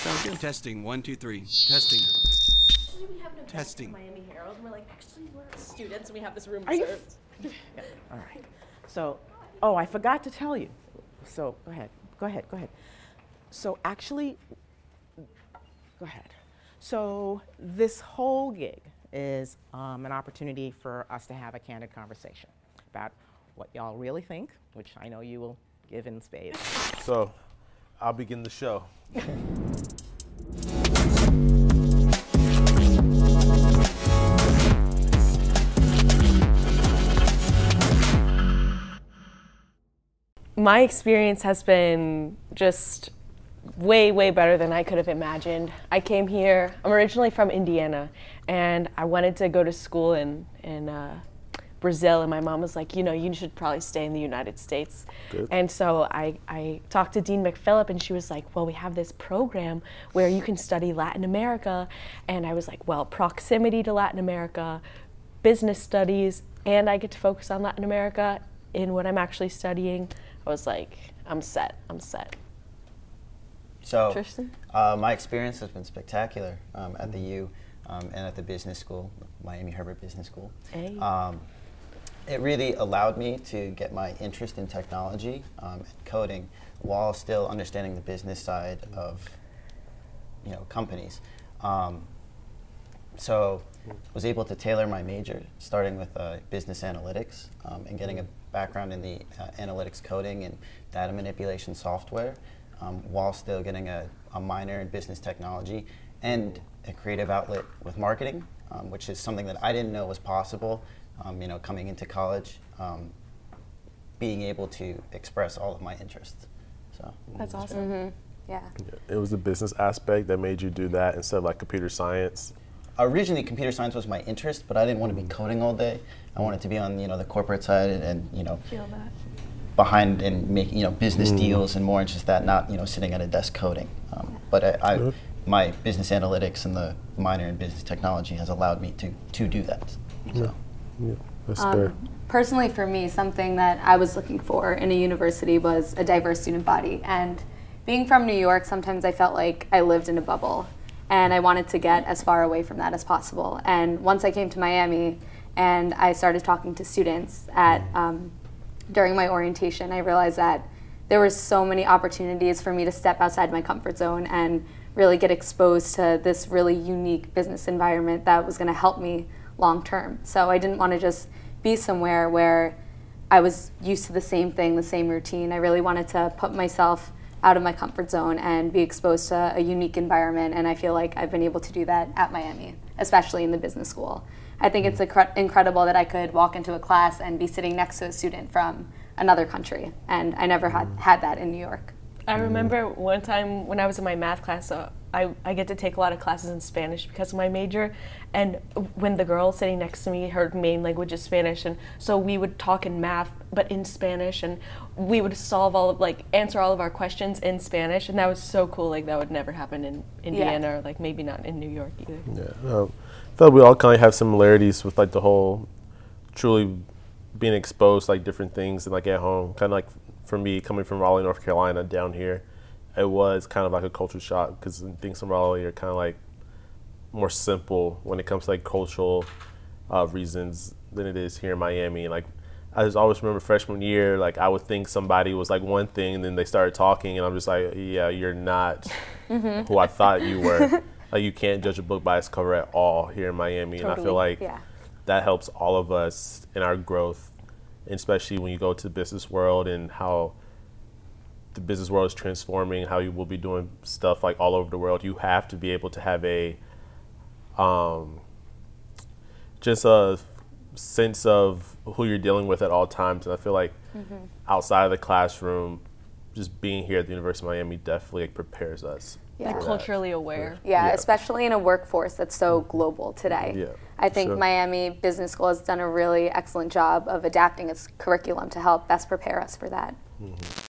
Sounds good. Testing, 1, 2, 3. Testing. Actually, we have an event Testing. at Miami Herald, and we're like, actually, we're students, and we have this room Are you reserved. Yeah. All right. So, oh, I forgot to tell you. So, go ahead. Go ahead. Go ahead. So, actually, go ahead. So, this whole gig is an opportunity for us to have a candid conversation about what y'all really think, which I know you will give in spades. So, I'll begin the show. My experience has been just way, way better than I could have imagined. I came here, I'm originally from Indiana, and I wanted to go to school in Brazil, and my mom was like, you know, you should probably stay in the United States. Good. And so I talked to Dean McPhillip, and she was like, well, we have this program where you can study Latin America. And I was like, well, proximity to Latin America, business studies, and I get to focus on Latin America in what I'm actually studying. I was like, I'm set, I'm set. So, Tristan? my experience has been spectacular at the U and at the business school, Miami Herbert Business School. Hey. It really allowed me to get my interest in technology and coding while still understanding the business side of, you know, companies. So, was able to tailor my major, starting with business analytics and getting a background in the analytics coding and data manipulation software, while still getting a minor in business technology and a creative outlet with marketing, which is something that I didn't know was possible. You know, coming into college, being able to express all of my interests. So That's awesome. Mm-hmm. Yeah. It was the business aspect that made you do that instead of like computer science. Originally, computer science was my interest, but I didn't want to be coding all day. I wanted to be on, you know, the corporate side and you know, Feel that. behind and making, you know, business deals and more just that, not, you know, sitting at a desk coding. But my business analytics and the minor in business technology has allowed me to do that. So. Yeah, that's fair. Personally, for me, something that I was looking for in a university was a diverse student body. And being from New York, sometimes I felt like I lived in a bubble. And I wanted to get as far away from that as possible. And once I came to Miami and I started talking to students at during my orientation, I realized that there were so many opportunities for me to step outside my comfort zone and really get exposed to this really unique business environment that was going to help me long term. So I didn't want to just be somewhere where I was used to the same thing, the same routine. I really wanted to put myself out of my comfort zone and be exposed to a unique environment, and I feel like I've been able to do that at Miami, especially in the business school. I think it's incredible that I could walk into a class and be sitting next to a student from another country, and I never had that in New York. I remember one time when I was in my math class, I get to take a lot of classes in Spanish because of my major, and when the girl sitting next to me, her main language is Spanish, and so we would talk in math but in Spanish, and we would answer all of our questions in Spanish, and that was so cool. Like, that would never happen in Indiana, or like maybe not in New York either. Yeah, I feel like we all kind of have similarities with like the whole truly being exposed to like different things and like at home. Kind of like for me, coming from Raleigh, North Carolina, down here, it was kind of like a culture shock because things from Raleigh are kind of like more simple when it comes to like cultural reasons than it is here in Miami. Like, I just always remember freshman year, like I would think somebody was like one thing and then they started talking and I'm just like, yeah, you're not who I thought you were. Like, you can't judge a book by its cover at all here in Miami. Totally. And I feel like that helps all of us in our growth, and especially when you go to the business world and how the business world is transforming, how you will be doing stuff like all over the world. You have to be able to have a just a sense of who you're dealing with at all times. And I feel like outside of the classroom, just being here at the University of Miami definitely like prepares us. Yeah. Like, culturally aware. Yeah, especially in a workforce that's so global today. Yeah, I think Miami Business School has done a really excellent job of adapting its curriculum to help best prepare us for that.